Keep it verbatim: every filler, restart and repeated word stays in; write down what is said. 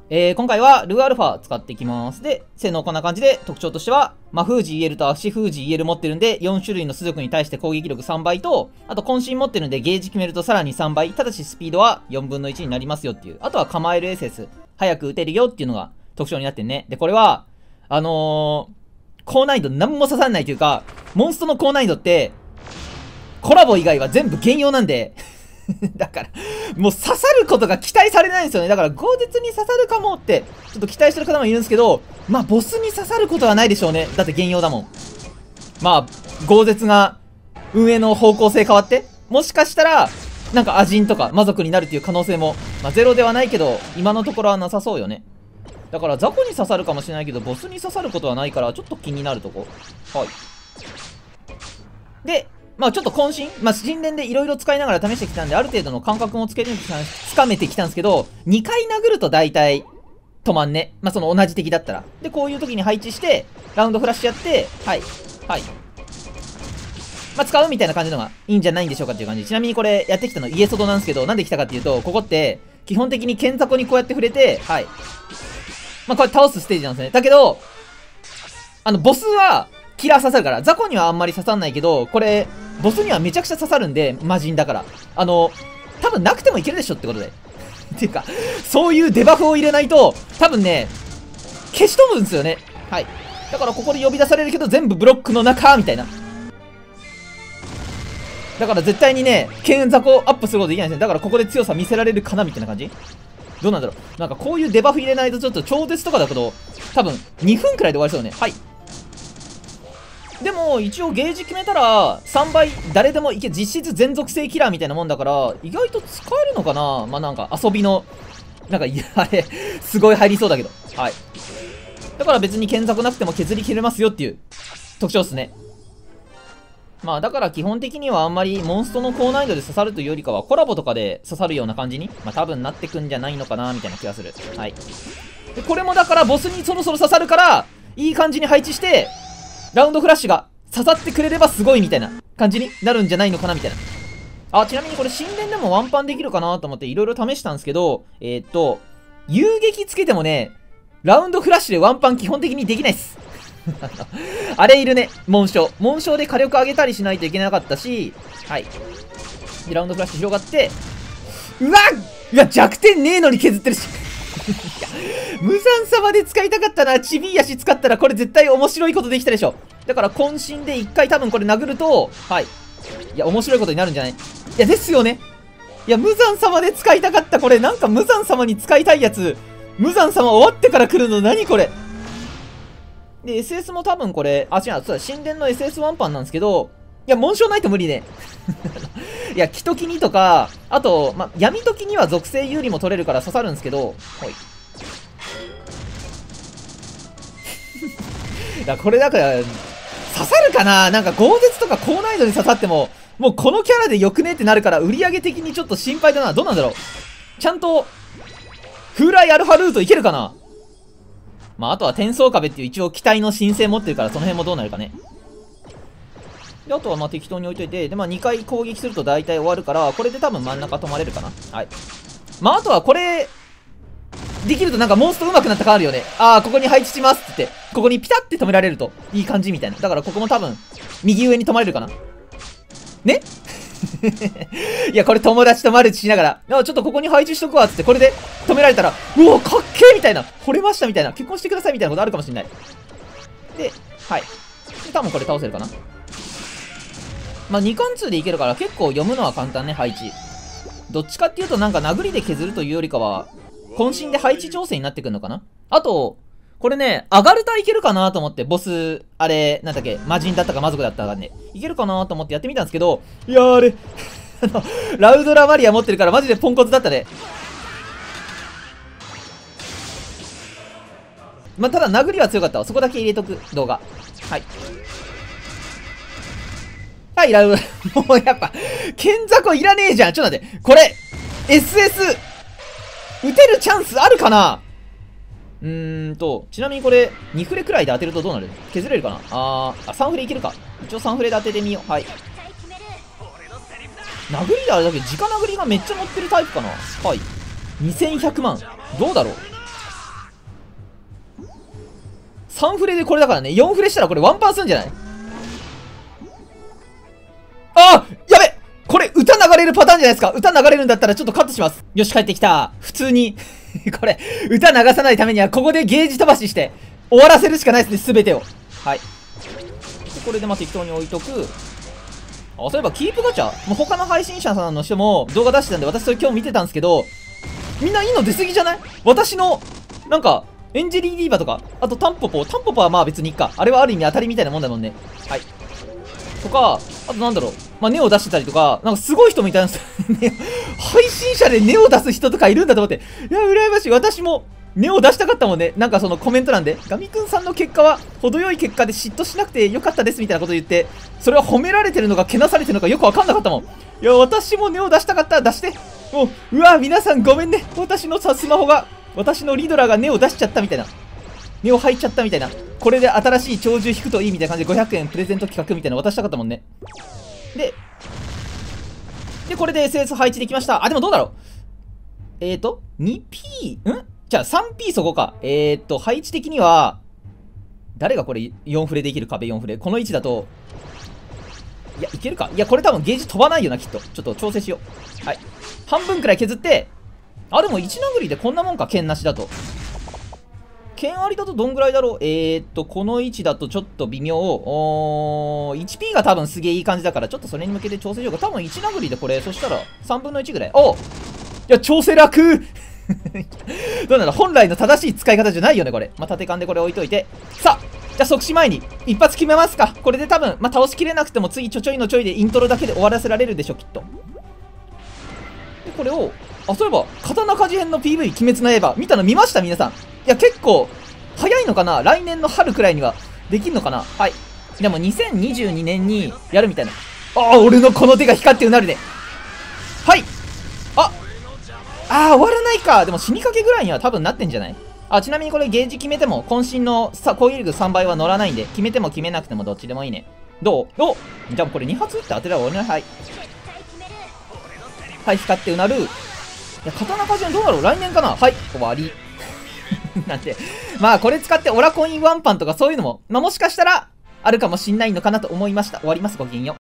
えー、今回はルーアルファ使っていきます。で、性能こんな感じで、特徴としては、魔封じ イーエル と足封じ イーエル 持ってるんで、よん種類の出力に対して攻撃力さんばいと、あと渾身持ってるんでゲージ決めるとさらにさんばい、ただしスピードはよんぶんのいちになりますよっていう。あとは構える エスエス、早く撃てるよっていうのが特徴になってんね。で、これは、あのー、高難易度何も刺さんないというか、モンストの高難易度って、コラボ以外は全部兼用なんで、だから、もう刺さることが期待されないんですよね。だから、豪絶に刺さるかもって、ちょっと期待してる方もいるんですけど、まあ、ボスに刺さることはないでしょうね。だって兼用だもん。まあ、豪絶が、運営の方向性変わって、もしかしたら、なんか、アジンとか魔族になるっていう可能性も、まあ、ゼロではないけど、今のところはなさそうよね。だから、雑魚に刺さるかもしれないけど、ボスに刺さることはないから、ちょっと気になるとこ。はい。で、まあちょっと渾身、まあ神殿でいろいろ使いながら試してきたんで、ある程度の感覚もつけてきた、つかめてきたんですけど、にかい殴ると大体止まんね。まあその同じ敵だったら。で、こういう時に配置して、ラウンドフラッシュやって、はい、はい。まあ使うみたいな感じのがいいんじゃないんでしょうかっていう感じ。ちなみにこれやってきたの家外なんですけど、なんで来たかっていうと、ここって、基本的に剣雑魚にこうやって触れて、はい。まあこれ倒すステージなんですね。だけど、あの、ボスは、キラー刺さるから、雑魚にはあんまり刺さんないけど、これ、ボスにはめちゃくちゃ刺さるんで、魔人だから。あの、多分なくてもいけるでしょってことで。っていうか、そういうデバフを入れないと、多分ね、消し飛ぶんですよね。はい。だからここで呼び出されるけど、全部ブロックの中、みたいな。だから絶対にね、剣雑魚アップすることできないんですね。だからここで強さ見せられるかなみたいな感じ。どうなんだろう。なんかこういうデバフ入れないとちょっと超絶とかだけど、多分にふんくらいで終わりそうね。はい。でも、一応ゲージ決めたら、さんばい、誰でもいけ、実質全属性キラーみたいなもんだから、意外と使えるのかな。まあ、なんか遊びの、なんか、いや、あれ、すごい入りそうだけど。はい。だから別に剣雑なくても削り切れますよっていう特徴っすね。まあ、だから基本的にはあんまりモンストの高難易度で刺さるというよりかは、コラボとかで刺さるような感じに、まあ、多分なってくんじゃないのかな、みたいな気がする。はい。で、これもだからボスにそろそろ刺さるから、いい感じに配置して、ラウンドフラッシュが刺さってくれればすごいみたいな感じになるんじゃないのかなみたいな。あ、ちなみにこれ神殿でもワンパンできるかなと思っていろいろ試したんですけど、えー、っと、遊撃つけてもね、ラウンドフラッシュでワンパン基本的にできないっす。あれいるね、紋章。紋章で火力上げたりしないといけなかったし、はい。で、ラウンドフラッシュ広がって、うわっうわ、弱点ねえのに削ってるし。いや、無惨様で使いたかったな。ちびい足使ったらこれ絶対面白いことできたでしょ。だから渾身で一回多分これ殴ると、はい。いや、面白いことになるんじゃない？いや、ですよね。いや、無惨様で使いたかった。これ、なんか無惨様に使いたいやつ。無惨様終わってから来るの何これ。で、エスエス も多分これ、あ、違う、そうだ、神殿の エスエス ワンパンなんですけど、いや、紋章ないと無理ね。いや、木と木にとか、あと、ま、闇時には属性有利も取れるから刺さるんですけど、ほい。いや、これだから、刺さるかな？なんか、豪絶とか高難易度に刺さっても、もうこのキャラでよくねってなるから、売り上げ的にちょっと心配だな。どうなんだろう？ちゃんと、風来アルファルートいけるかな？まあ、あとは転送壁っていう一応機体の申請持ってるから、その辺もどうなるかね。で、あとはまあ適当に置いといて、で、まあにかい攻撃すると大体終わるから、これで多分真ん中止まれるかな。はい。まあ、あとはこれ、できるとなんかモンスト上手くなった感あるよね。ああ、ここに配置しますって言って、ここにピタって止められるといい感じみたいな。だからここも多分、右上に止まれるかな。ねいや、これ友達とマルチしながら、あちょっとここに配置しとくわっつって、これで止められたら、うおかっけーみたいな、惚れましたみたいな、結婚してくださいみたいなことあるかもしれない。で、はい。で、多分これ倒せるかな。まあ、に貫通でいけるから結構読むのは簡単ね、配置。どっちかっていうとなんか殴りで削るというよりかは、渾身で配置調整になってくるのかな。あと、これね、アガルタいけるかなと思って、ボス、あれ、なんだっけ、魔人だったか魔族だったかね、いけるかなと思ってやってみたんですけど、いやーあれ、あの、ラウドラマリア持ってるからマジでポンコツだったね。まあ、ただ殴りは強かったわ。そこだけ入れとく動画。はい。はい、ラウ、もうやっぱ、剣雑魚いらねえじゃん。ちょっと待って。これ、エスエス、撃てるチャンスあるかな？うーんと、ちなみにこれ、にフレくらいで当てるとどうなる？削れるかな？あー、あ、さんフレいけるか。一応さんフレで当ててみよう。はい。殴りであれだけ、直殴りがめっちゃ乗ってるタイプかな？はい。にせんひゃくまん。どうだろう？ さんフレでこれだからね。よんフレしたらこれワンパンするんじゃない？あーやべ、これ歌流れるパターンじゃないですか。歌流れるんだったらちょっとカットします。よし、帰ってきた。普通に。これ、歌流さないためにはここでゲージ飛ばしして終わらせるしかないですね、すべてを。はい。でこれでまあ適当に置いとく。あ、そういえばキープガチャもう他の配信者さんの人も動画出してたんで、私それ今日見てたんですけど、みんないいの出過ぎじゃない？私の、なんか、エンジェリーディーバとか、あとタンポポ、タンポポはまあ別にいいか。あれはある意味当たりみたいなもんだもんね。はい。とか、あとなんだろう。まあ、ネオ出してたりとか、なんかすごい人みたいなんですよね。配信者でネオ出す人とかいるんだと思って。いや、羨ましい。私も、ネオ出したかったもんね。なんかそのコメント欄で、ガミくんさんの結果は、程よい結果で嫉妬しなくてよかったですみたいなこと言って、それは褒められてるのか、けなされてるのかよくわかんなかったもん。いや、私もネオ出したかったら出して。もう、うわ、皆さんごめんね。私のさ、スマホが、私のリドラがネオ出しちゃったみたいな。ネオ入っちゃったみたいな。これで新しい鳥獣引くといいみたいな感じでごひゃくえんプレゼント企画みたいなの渡したかったもんね。で、で、これで エスエス 配置できました。あ、でもどうだろう。えーと、にピー、んじゃあ さんピー そこか。えーと、配置的には、誰がこれよんフレできる？壁よんフレ。この位置だと、いや、いけるか。いや、これ多分ゲージ飛ばないよな、きっと。ちょっと調整しよう。はい。半分くらい削って、あ、でもいち殴りでこんなもんか、剣なしだと。剣ありだとどんぐらいだろう。えーっと、この位置だとちょっと微妙。おー、いちピー が多分すげえいい感じだから、ちょっとそれに向けて調整しようか。多分いち殴りでこれ、そしたらさんぶんのいちぐらい。おいや、調整楽どうなの？本来の正しい使い方じゃないよね、これ。まあ、縦勘でこれ置いといて。さあ、じゃあ即死前に一発決めますか。これで多分、まあ、倒しきれなくても次ちょちょいのちょいでイントロだけで終わらせられるでしょ、きっと。で、これを、あ、そういえば、刀鍛冶編の ピーブイ 鬼滅の刃、見たの見ました？皆さん。いや、結構、早いのかな？来年の春くらいにはできんのかな？はい。でもにせんにじゅうにねんにやるみたいな。ああ、俺のこの手が光ってうなるね。はい。ああー、終わらないか。でも死にかけぐらいには多分なってんじゃない？あ、ちなみにこれゲージ決めても、渾身のさ攻撃力さんばいは乗らないんで、決めても決めなくてもどっちでもいいね。どう？おじゃあこれに発って当てれば俺の、はい。はい、光ってうなる。いや、刀鍛冶どうだろう？来年かな？はい、終わり。なんて。まあ、これ使ってオラコインワンパンとかそういうのも、まあ、もしかしたら、あるかもしんないのかなと思いました。終わります。ごきげんよう。